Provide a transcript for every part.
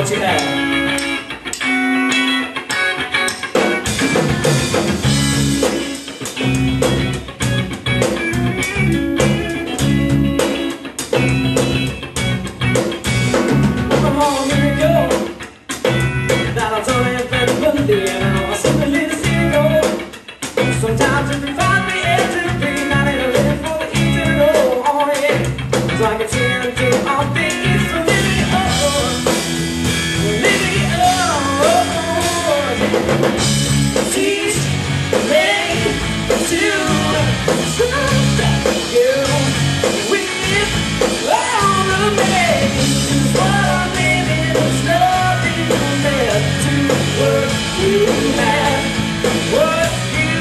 what you have. Sometimes if you find me to be not in a live for the eternal, oh yeah. So I can tend to all things for living, living, teach me to trust you with all of me. What I'm living is nothing compared to what you have. What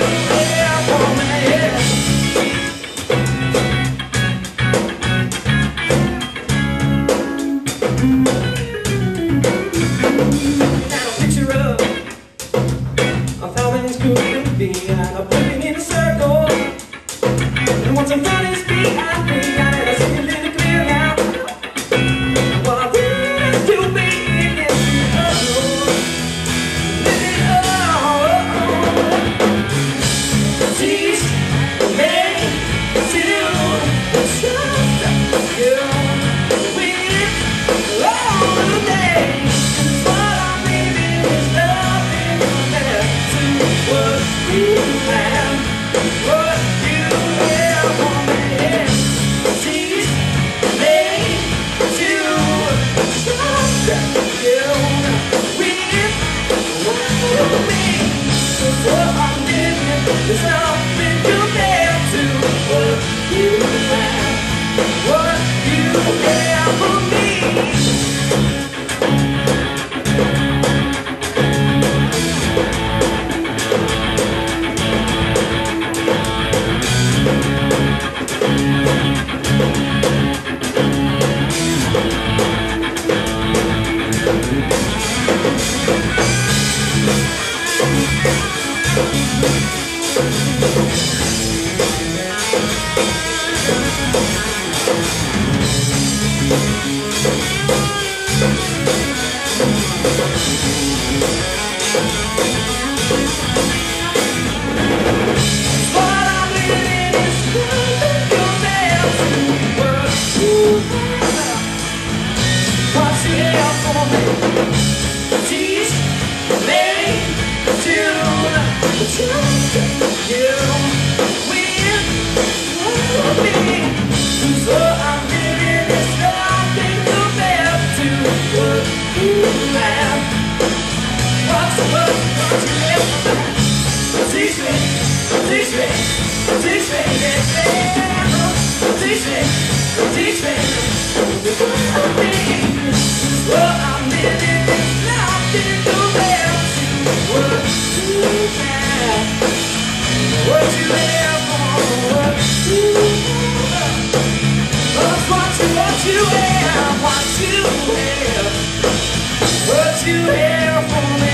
could be, and I'm putting in a circle. And once I'm done is behind me, I let us see a little clear now. What I really is to be in this alone. Living alone. Teach me to trust you with all the days. What I'm living is nothing compared to what you have, what you have for me. Teach me to trust you with what you mean. What I'm living is nothing compared to what you have, what you have for me. Teach me to trust you with me. So I'm living is nothing compared to what you have. What you have. Teach me, teach me, teach me, teach me, teach me with me. Well, I'm living is nothing compared to what you have. What you have for what you have. What you have, what you have. What you have for me.